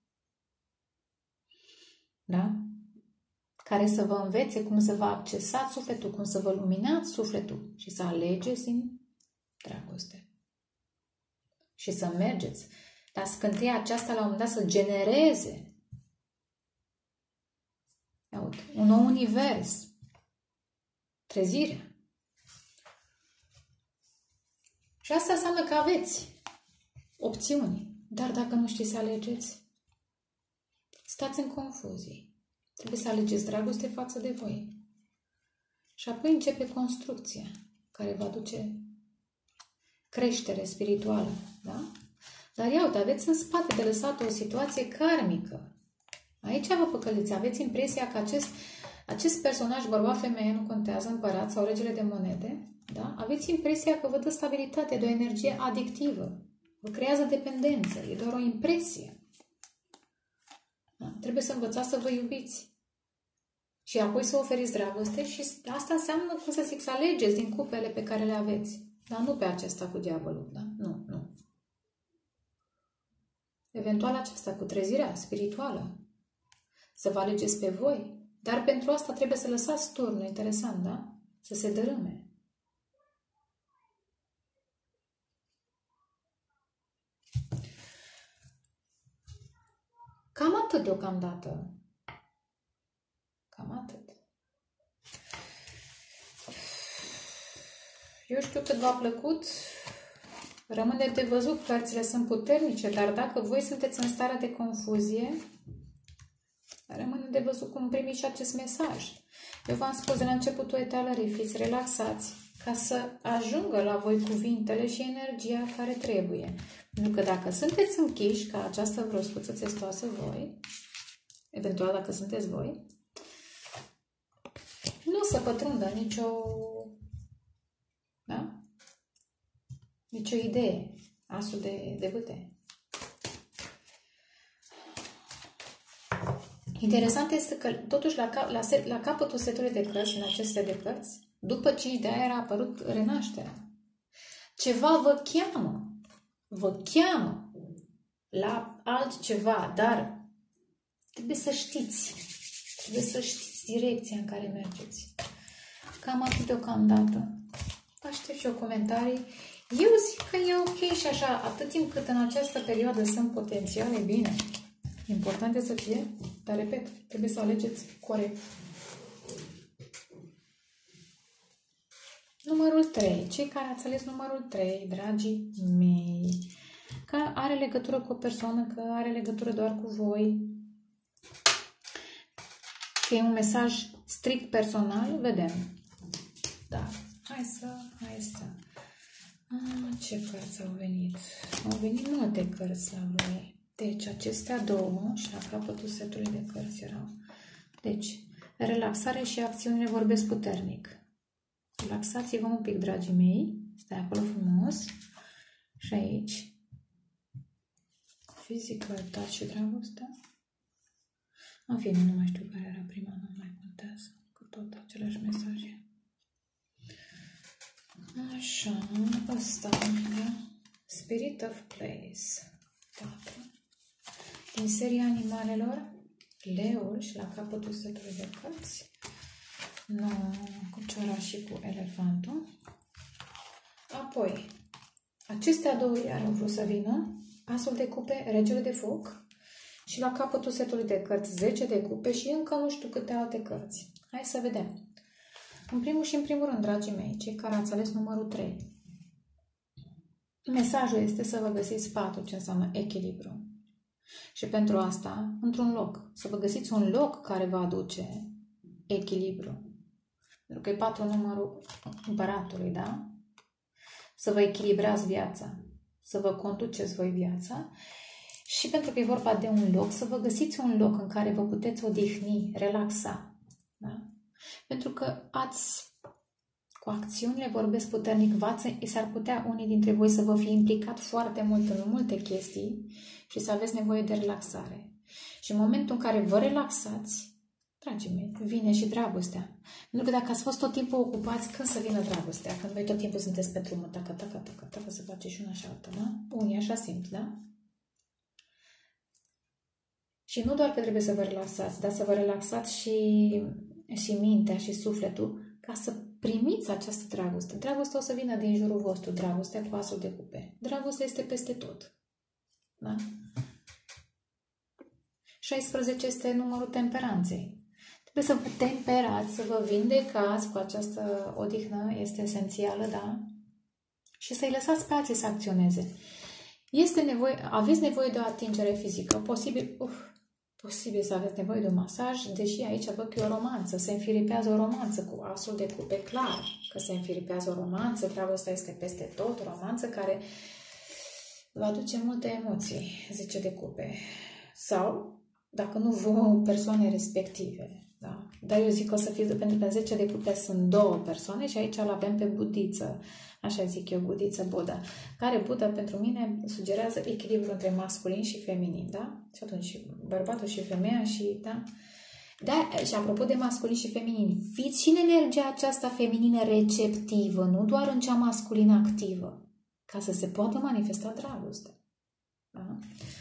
da? Care să vă învețe cum să vă accesați sufletul, cum să vă luminați sufletul și să alegeți din dragoste. Și să mergeți. Dar scânteia aceasta la un moment dat să genereze un nou univers. Trezirea. Și asta înseamnă că aveți opțiuni. Dar dacă nu știți să alegeți, stați în confuzie. Trebuie să alegeți dragoste față de voi. Și apoi începe construcția care va duce creștere spirituală. Da? Dar iată, aveți în spate de lăsat o situație karmică. Aici vă păcăliți. Aveți impresia că acest personaj, bărbat, femeie, nu contează, împărat sau regele de monede, da? Aveți impresia că vă dă stabilitate, de o energie adictivă. Vă creează dependență. E doar o impresie. Da? Trebuie să învățați să vă iubiți. Și apoi să oferiți dragoste și asta înseamnă, cum să zic, să alegeți din cupele pe care le aveți. Dar nu pe acesta cu diavolul. Da? Nu, nu. Eventual aceasta cu trezirea spirituală. Să vă alegeți pe voi. Dar pentru asta trebuie să lăsați turnul. Interesant, da? Să se dărâme. Cam atât deocamdată. Cam atât. Eu știu cât v-a plăcut. Rămâne de văzut, cărțile sunt puternice, dar dacă voi sunteți în stare de confuzie, rămâne de văzut cum primiți și acest mesaj. Eu v-am spus de la începutul etalării, fiți relaxați ca să ajungă la voi cuvintele și energia care trebuie. Pentru că dacă sunteți închiși ca această vroscuță țestoasă voi, eventual dacă sunteți voi, nu o să pătrundă nicio idee. Asul de bâte. Interesant este că totuși la capătul setului de cărți, în acest set de cărți, după 5 de aer a apărut renașterea. Ceva vă cheamă la altceva, dar trebuie să știți direcția în care mergeți. Cam atât deocamdată. Aștept și eu comentarii. Eu zic că e ok și așa, atât timp cât în această perioadă sunt potențiale, bine. Important e să fie, dar repet, trebuie să alegeți corect. Numărul 3. Cei care ați ales numărul 3, dragii mei, că are legătură cu o persoană, că are legătură doar cu voi, că e un mesaj strict personal, vedem. Da, hai să... ce cărți au venit? Au venit multe cărți la voi. Deci, acestea două și la capătul setului de cărți erau. Deci, relaxare și acțiunile vorbesc puternic. Relaxați-vă un pic, dragii mei. Stai acolo frumos. Și aici. Physical touch și dragostea. În fine, nu mai știu care era prima, nu mai contează. Cu tot aceleași mesaje. Așa, ăsta, da? Spirit of Place. 4. Din seria animalelor, leul și la capătul setului de cărți. Nu, cu ciorașii cu elefantul. Apoi, acestea două iar au vrut să vină. Asul de cupe, regele de foc. Și la capătul setului de cărți, 10 de cupe și încă nu știu câte alte cărți. Hai să vedem. În primul și în primul rând, dragii mei, cei care ați ales numărul 3. Mesajul este să vă găsiți patul, ce înseamnă echilibru. Și pentru asta, într-un loc. Să vă găsiți un loc care vă aduce echilibru. Pentru că e 4 numărul împăratului, da? Să vă echilibrați viața. Să vă conduceți voi viața. Și pentru că e vorba de un loc, să vă găsiți un loc în care vă puteți odihni, relaxa. Da? Pentru că cu acțiunile vorbesc puternic, s-ar putea unii dintre voi să vă fi implicat foarte mult în multe chestii și să aveți nevoie de relaxare. Și în momentul în care vă relaxați, dragii mei, vine și dragostea. Pentru că dacă ați fost tot timpul ocupați, când să vină dragostea? Când voi tot timpul sunteți pe drumul, tacă, să faceți și una și alta, da? Unii așa simt, da? Și nu doar că trebuie să vă relaxați, dar să vă relaxați și mintea și sufletul ca să primiți această dragoste. Dragostea o să vină din jurul vostru, dragostea cu asul de cupe. Dragostea este peste tot. Da? 16 este numărul temperanței. Trebuie să vă temperați, să vă vindecați cu această odihnă, este esențială, da? Și să-i lăsați pe alții să acționeze. Aveți nevoie de o atingere fizică, posibil să aveți nevoie de un masaj, deși aici văd că e o romanță, se înfiripează o romanță cu asul de cupe, clar că se înfiripează o romanță, dragostea este peste tot, o romanță care vă aduce multe emoții, 10 de cupe. Sau, dacă nu vouă, persoane respective. Da? Dar eu zic că o să fie, pentru că 10 de cupe sunt două persoane și aici îl avem pe Budiță, așa zic eu, Budiță Buddha, care Buddha pentru mine sugerează echilibru între masculin și feminin, da? Și atunci bărbatul și femeia și, da? Da, și apropo de masculin și feminin, fiți și în energia aceasta feminină receptivă, nu doar în cea masculină activă, ca să se poată manifesta dragoste. Da?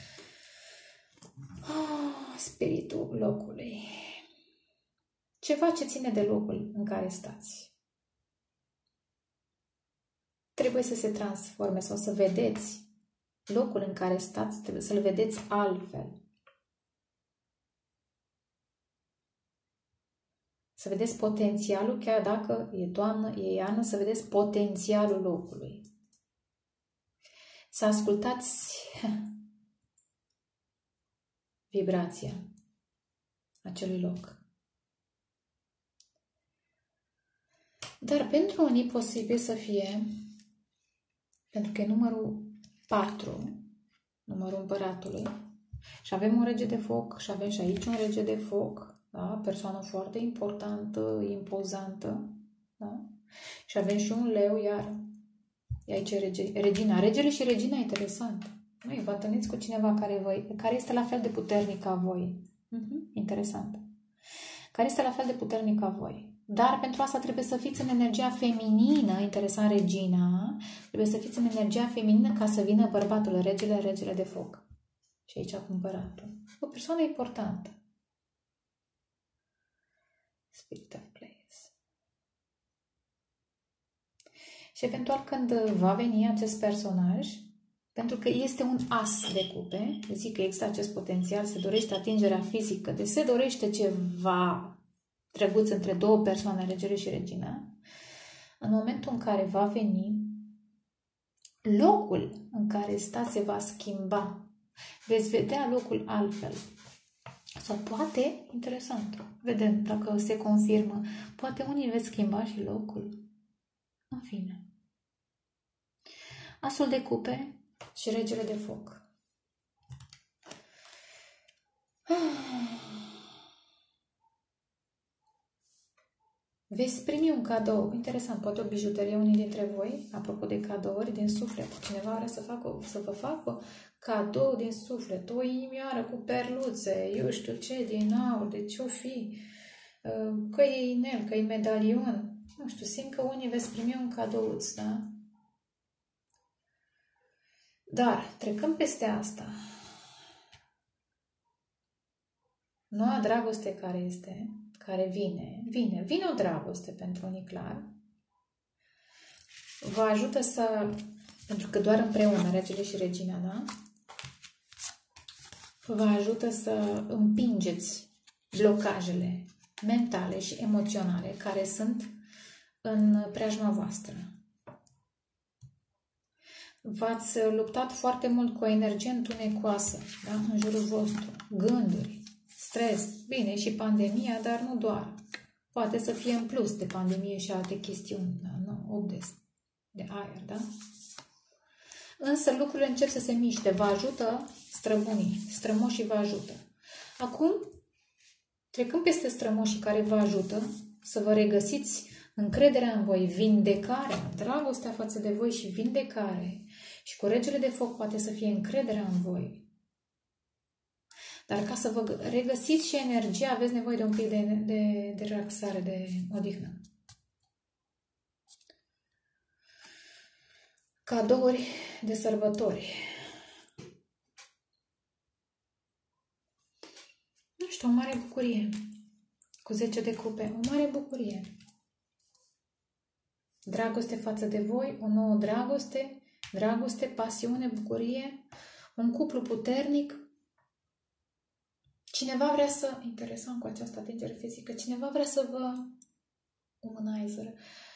Spiritul locului. Ceva ce ține de locul în care stați. Trebuie să se transforme sau să vedeți locul în care stați, trebuie să-l vedeți altfel. Să vedeți potențialul, chiar dacă e toamnă, e iarnă, să vedeți potențialul locului. Să ascultați vibrația acelui loc. Dar pentru unii posibil să fie, pentru că e numărul 4, numărul împăratului, și avem un rege de foc și avem și aici un rege de foc, da? Persoană foarte importantă, impozantă, da? Și avem și un leu, iar E aici regina. Regele și regina e interesant. Nu, vă întâlniți cu cineva care este la fel de puternic ca voi. Interesant. Care este la fel de puternic ca voi. Dar pentru asta trebuie să fiți în energia feminină, interesant regina, trebuie să fiți în energia feminină ca să vină bărbatul, regele de foc. Și aici împăratul. O persoană importantă. Spirit of Place. Și eventual când va veni acest personaj, pentru că este un as de cupe, zic că există acest potențial, se dorește atingerea fizică, deci se dorește ceva drăguț între două persoane, regele și regina, în momentul în care va veni, locul în care stați se va schimba. Veți vedea locul altfel. Sau poate, interesant, vedem dacă se confirmă, poate unii veți schimba și locul. În fine. Asul de cupe și regele de foc. Veți primi un cadou, interesant, poate o bijuterie unii dintre voi, apropo de cadouri din suflet. Cineva vrea să vă facă cadou din suflet, o inimioară cu perluțe, eu știu ce, din aur, de ce-o fi, că e inel, că e medalion, nu știu, simt că unii veți primi un cadouț, da? Dar, trecând peste asta, noua dragoste care vine o dragoste pentru unii clar, vă ajută pentru că doar împreună, regele și regina, da? Vă ajută să împingeți blocajele mentale și emoționale care sunt în preajma voastră. V-ați luptat foarte mult cu o energie întunecoasă, da? În jurul vostru, gânduri, stres, bine, și pandemia, dar nu doar. Poate să fie în plus de pandemie și alte chestiuni, da? Nu, 8 de aer, da? Însă lucrurile încep să se miște, vă ajută străbunii, strămoșii vă ajută. Acum, trecând peste strămoșii care vă ajută să vă regăsiți încrederea în voi, vindecarea, dragostea față de voi și vindecare, și cu regele de foc poate să fie încrederea în voi. Dar ca să vă regăsiți și energia, aveți nevoie de un pic de relaxare, de odihnă. Cadouri de sărbători. Nu știu, o mare bucurie. Cu 10 de cupe, o mare bucurie. Dragoste față de voi, o nouă dragoste, pasiune, bucurie, un cuplu puternic. Cineva vrea să, interesant cu această atingere fizică, cineva vrea să vă womanizer,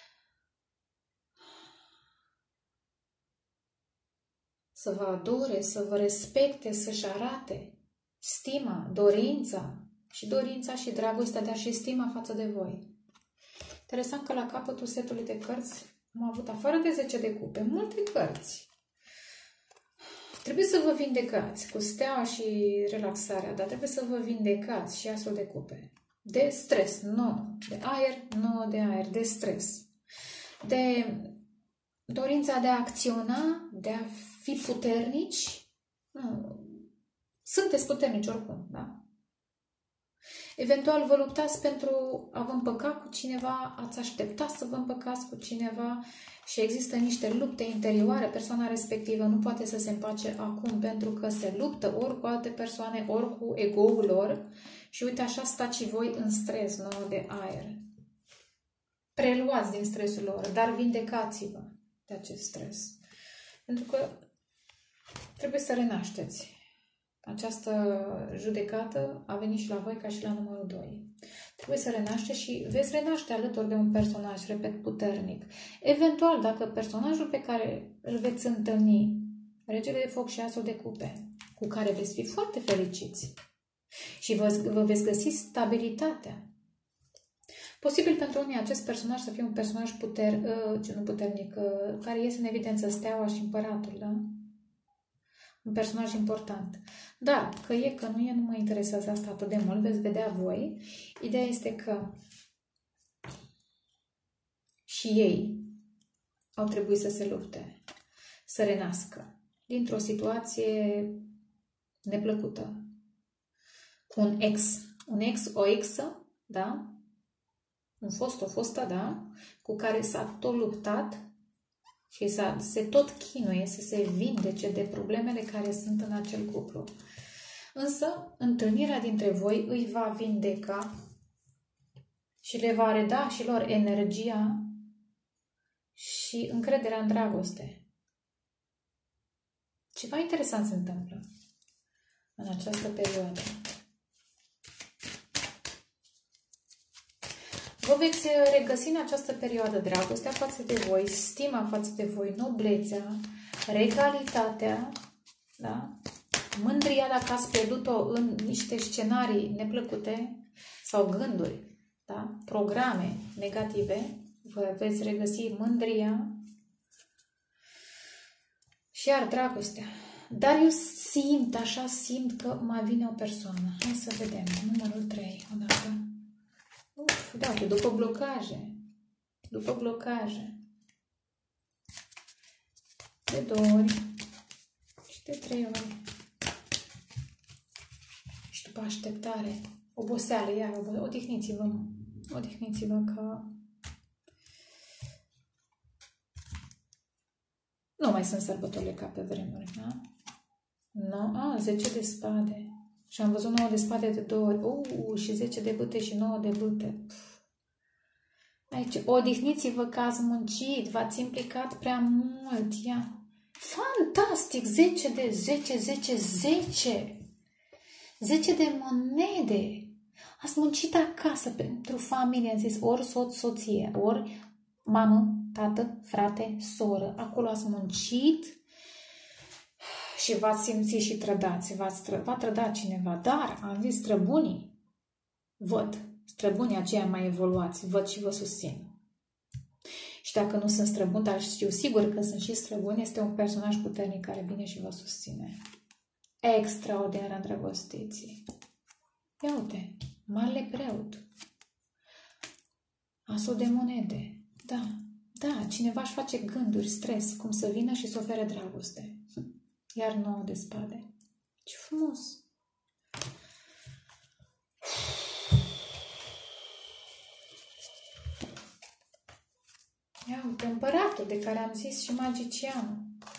să vă adore, să vă respecte, să-și arate stima, dorința și dragostea, dar și stima față de voi. Interesant că la capătul setului de cărți am avut, afară de 10 de cupe, multe cărți. Trebuie să vă vindecați cu steaua și relaxarea, dar trebuie să vă vindecați și asul de cupe. De stres, nu. De aer, nu de aer, de stres. De dorința de a acționa, de a fi puternici. Nu. Sunteți puternici oricum, da? Eventual vă luptați pentru a vă împăca cu cineva, ați aștepta să vă împăcați cu cineva și există niște lupte interioare. Persoana respectivă nu poate să se împace acum pentru că se luptă ori cu alte persoane, ori cu ego-ul lor și uite așa stați și voi în stres nou de aer. Preluați din stresul lor, dar vindecați-vă de acest stres. Pentru că trebuie să renașteți. Această judecată a venit și la voi ca și la numărul 2. Trebuie să renaște și veți renaște alături de un personaj, repet, puternic. Eventual, dacă personajul pe care îl veți întâlni, regele de foc și asul de cupe, cu care veți fi foarte fericiți și vă veți găsi stabilitatea. Posibil pentru unii acest personaj să fie un personaj puternic, care iese în evidență steaua și împăratul, da? Un personaj important. Da, că e, că nu e, nu mă interesează asta atât de mult, veți vedea voi. Ideea este că și ei au trebuit să se lupte, să renască dintr-o situație neplăcută. Cu un ex, o exă, da? Un fost, o fostă, da? Cu care s-a tot luptat și se tot chinuie să se vindece de problemele care sunt în acel cuplu. Însă, întâlnirea dintre voi îi va vindeca și le va reda și lor energia și încrederea în dragoste. Ceva interesant se întâmplă în această perioadă. Vă veți regăsi în această perioadă dragostea față de voi, stima față de voi, noblețea, regalitatea, da? Mândria dacă ați pierdut-o în niște scenarii neplăcute sau gânduri, da? Programe negative, vă veți regăsi mândria și iar dragostea. Dar eu simt că mai vine o persoană. Hai să vedem. Numărul 3. Odată. Da, după blocaje. După blocaje. De 2 ori. Și de 3 ori. Și după așteptare. Oboseală, iar odihniți-vă. Odihniți-vă că nu mai sunt sărbătorile ca pe vremuri, da? No, 10 de spade. Și am văzut 9 de spade de 2 ori. Și 10 de bâte și 9 de bâte. Aici, odihniți-vă că ați muncit, v-ați implicat prea mult. Ia. Fantastic! 10 de 10, 10, 10. 10 de monede. Ați muncit acasă pentru familie, am zis, ori soț, soție, ori mamă, tată, frate, soră. Acolo ați muncit și v-ați simțit și trădați. V-a trădat cineva, dar am zis străbunii. Văd, străbunii aceia mai evoluați, văd și vă susțin. Și dacă nu sunt străbuni, dar știu sigur că sunt și străbuni, este un personaj puternic care vine și vă susține. Extraordinar îndrăgostiți. Ia uite, marele preot. Asul de monede. Da, cineva își face gânduri, stres, cum să vină și să ofere dragoste. Iar 9 de spade. Ce frumos! Ia uite, împăratul de care am zis și magicianul.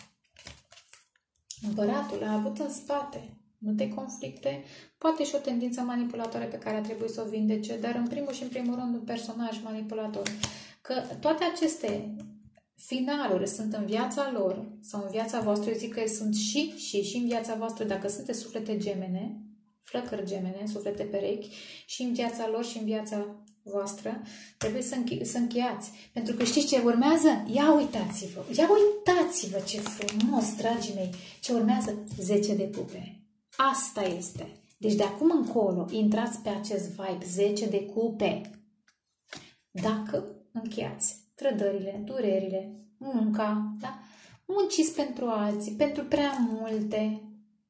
Împăratul a avut în spate multe conflicte, poate și o tendință manipulatoare pe care a trebuit să o vindece, dar în primul și în primul rând un personaj manipulator. Că toate aceste finaluri sunt în viața lor sau în viața voastră, eu zic că sunt și în viața voastră, dacă sunteți suflete gemene, flăcări gemene, suflete perechi, și în viața lor și în viața voastră, trebuie să încheiați. Pentru că știți ce urmează? Ia uitați-vă ce frumos, dragii mei, ce urmează 10 de cupe. Asta este. Deci de acum încolo intrați pe acest vibe 10 de cupe. Dacă încheiați trădările, durerile, munca, da? Munciți pentru alții, pentru prea multe,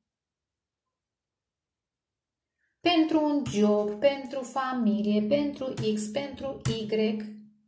pentru un job, pentru familie, pentru X, pentru Y.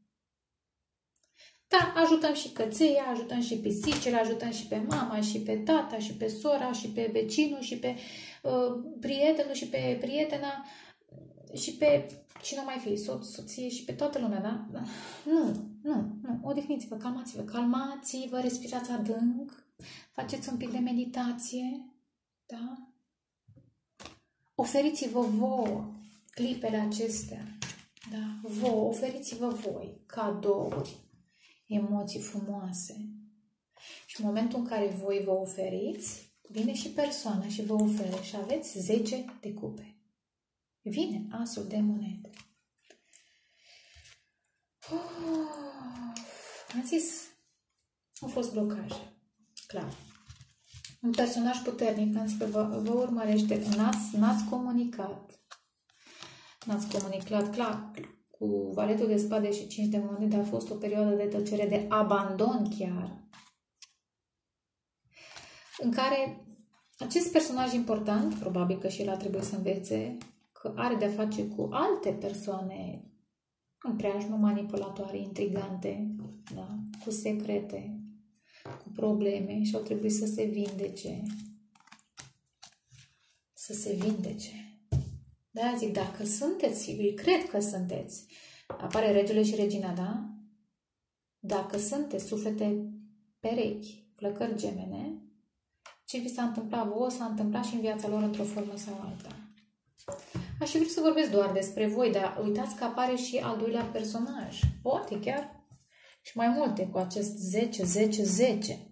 Da, ajutăm și cățeia, ajutăm și pisicile, ajutăm și pe mama, și pe tata, și pe sora, și pe vecinul, și pe prietenul, și pe prietena, și pe cine mai fi, soț, soție, și pe toată lumea, da? Nu, odihniți-vă, calmați-vă, respirați adânc, faceți un pic de meditație, da? Oferiți-vă vouă clipele acestea, da? Oferiți-vă voi cadouri, emoții frumoase. Și în momentul în care voi vă oferiți, vine și persoana și vă oferă și aveți 10 de cupe. Vine asul de monede. Am zis, au fost blocaje. Clar. Un personaj puternic, am zis că vă urmărește, n-ați comunicat. N-ați comunicat, clar, cu valetul de spade și 5 de monede a fost o perioadă de tăcere, de abandon chiar, în care acest personaj important, probabil că și el a trebuit să învețe că are de-a face cu alte persoane în preajmă manipulatoare, intrigante, da? Cu secrete, cu probleme și au trebuit să se vindece. Să se vindece. Da, zic, dacă sunteți, cred că sunteți, apare regele și regina, da? Dacă sunteți suflete perechi, flăcări gemene, ce vi s-a întâmplat vouă, s-a întâmplat și în viața lor într-o formă sau alta. Aș fi vrut să vorbesc doar despre voi, dar uitați că apare și al doilea personaj. Poate chiar și mai multe cu acest 10, 10, 10.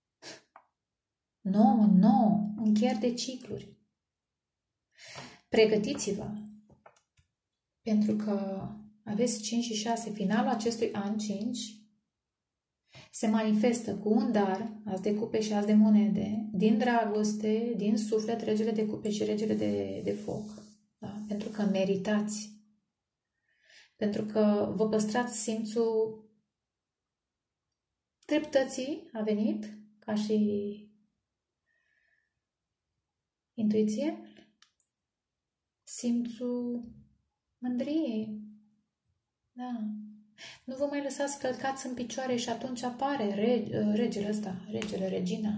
9, 9, încheieri de cicluri. Pregătiți-vă, pentru că aveți 5 și 6, finalul acestui an 5 se manifestă cu un dar, as de cupe și as de monede, din dragoste, din suflet, regele de cupe și regele de foc. Da? Pentru că meritați. Pentru că vă păstrați simțul dreptății, a venit, ca și intuiție, simțul mândriei. Da. Nu vă mai lăsați călcați în picioare și atunci apare regele ăsta, regele, regina,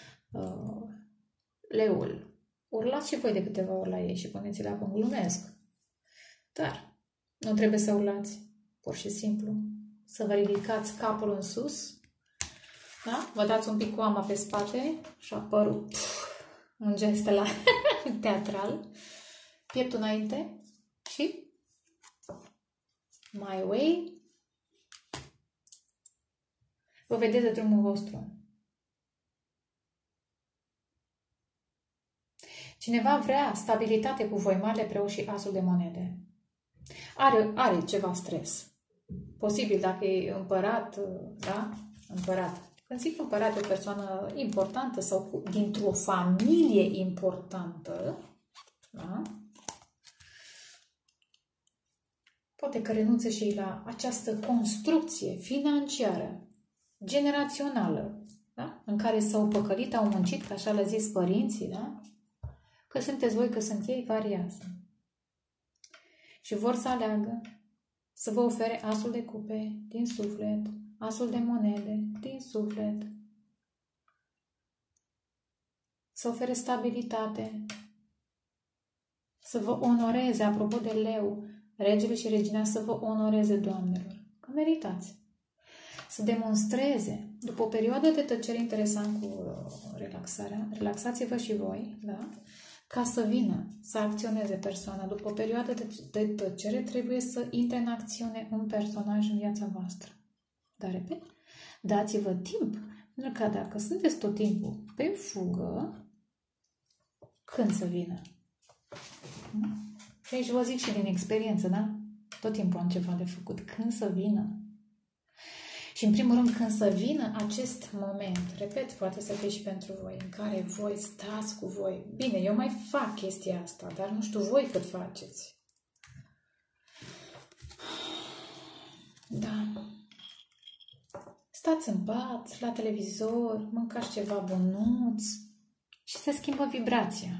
leul. Urlați și voi de câteva ori la ei și puneți-le apă, glumesc. Dar nu trebuie să urlați, pur și simplu. Să vă ridicați capul în sus, da? Vă dați un pic cu ama pe spate și părul, un gest la teatral, pieptul înainte și my way. Vă vedeți de drumul vostru. Cineva vrea stabilitate cu voi, Marele Preot și Asul de Monede. Are ceva stres. Posibil dacă e împărat, da? Împărat. Când zic împărat, e o persoană importantă sau dintr-o familie importantă, da? Poate că renunță și la această construcție financiară, generațională, da? În care s-au păcălit, au muncit, ca așa le zis părinții, da? Că sunteți voi, că sunt ei, variază. Și vor să aleagă să vă ofere asul de cupe din suflet, asul de monede din suflet, să ofere stabilitate, să vă onoreze, apropo de leu, regele și regina, să vă onoreze, doamnelor, că meritați. Să demonstreze, după o perioadă de tăcere, interesant cu relaxarea, relaxați-vă și voi, da? Ca să vină, să acționeze persoana. După o perioadă de tăcere, trebuie să intre în acțiune un personaj în viața voastră. Dar, repet, dați-vă timp, pentru că dacă sunteți tot timpul pe fugă, când să vină? Și aici vă zic și din experiență, da? Tot timpul am ceva de făcut. Când să vină? Și în primul rând, când să vină acest moment, repet, poate să fie și pentru voi, în care voi stați cu voi. Bine, eu mai fac chestia asta, dar nu știu voi cât faceți. Da. Stați în pat, la televizor, mâncați ceva bunuț și se schimbă vibrația.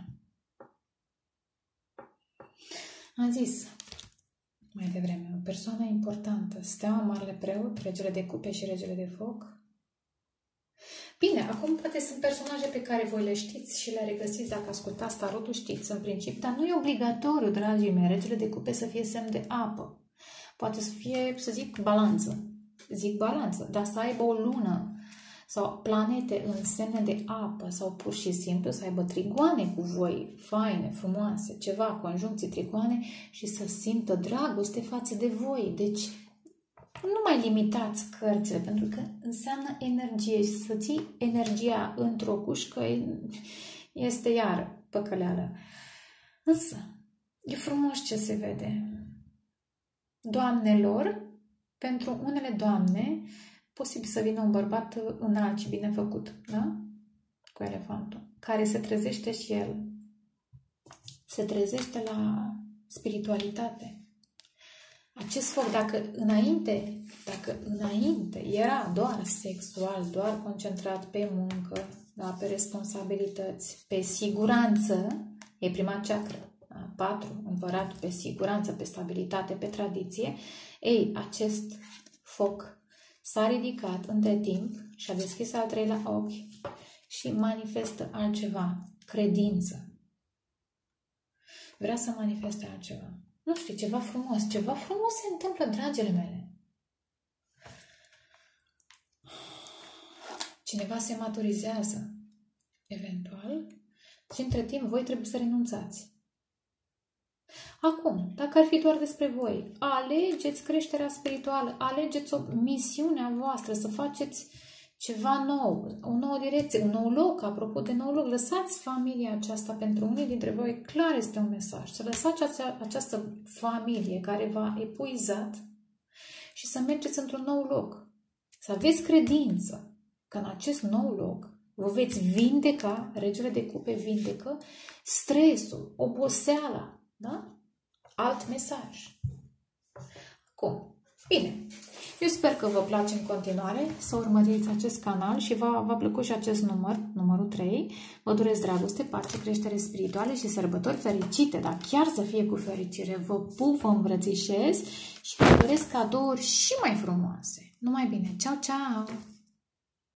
Am zis mai devreme, o persoană importantă, Steaua, Marele Preot, regele de cupe și regele de foc. Bine, acum poate sunt personaje pe care voi le știți și le regăsiți dacă ascultați tarotul, știți în principiu, dar nu e obligatoriu, dragii mei, regele de cupe să fie semn de apă. Poate să fie, să zic, balanță. Zic balanță, dar să aibă o lună sau planete în semne de apă sau pur și simplu să aibă trigoane cu voi, faine, frumoase, ceva, conjuncții, trigoane și să simtă dragoste față de voi. Deci nu mai limitați cărțile, pentru că înseamnă energie și să ții energia într-o cușcă este iară păcăleală. Însă, e frumos ce se vede. Doamnelor, pentru unele doamne, posibil să vină un bărbat înalt și bine făcut, da? Cu elefantul, care se trezește și el. Se trezește la spiritualitate. Acest foc, dacă înainte era doar sexual, doar concentrat pe muncă, da, pe responsabilități, pe siguranță, e prima ceacră, da? 4, împăratul pe siguranță, pe stabilitate, pe tradiție. Ei, acest foc s-a ridicat între timp și a deschis al treilea ochi și manifestă altceva, credință. Vrea să manifeste altceva. Nu știu, ceva frumos. Ceva frumos se întâmplă, dragile mele. Cineva se maturizează, eventual, și între timp voi trebuie să renunțați. Acum, dacă ar fi doar despre voi, alegeți creșterea spirituală, alegeți o misiunea voastră, să faceți ceva nou, o nouă direcție, un nou loc, apropo de nou loc, lăsați familia aceasta pentru unii dintre voi, clar este un mesaj, să lăsați această familie care v-a epuizat și să mergeți într-un nou loc, să aveți credință că în acest nou loc vă veți vindeca, regele de cupe vindecă, stresul, oboseala, da? Alt mesaj. Acum, bine, eu sper că vă place în continuare să urmăriți acest canal și v-a plăcut și acest numărul 3. Vă doresc dragoste, pace, creștere spirituală și sărbători fericite, dar chiar să fie cu fericire. Vă pup, vă îmbrățișez și vă doresc cadouri și mai frumoase. Numai bine, ceau, ceau!